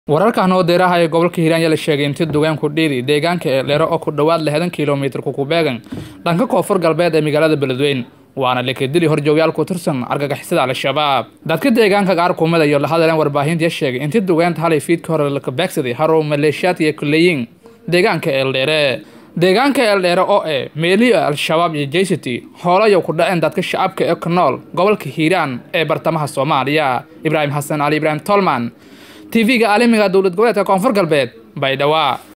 wararkan oo deeraha gobolka Hiiran la sheegay intii Duqeen ku dhiiri deegaanka Eldheero oo ku dhawaad 60 kiiloomitir ku beegan dhanka koonfur galbeed ee magaalada Beledweyne waana la kadili horjoogayaal ku tirsan argagixisada al-shabaab dadka deegaanka qaar ku mid ah la hadleen warbaahinta sheegay intii Duqeen halay fiidka hore la ka beegsaday haro maleeshiyaad iyo kuleeyin deegaanka Eldheero oo meeli al-shabaab iyo Geystay xoolayo ku dhaceen dadka shacabka ee ku nool gobolka Hiiran ee bartamaha Soomaaliya Ibrahim Hassan Ali Ibrahim Tolman TV-ga caalamiga dawlad goboleedka koonfur galbeed bay dhawaa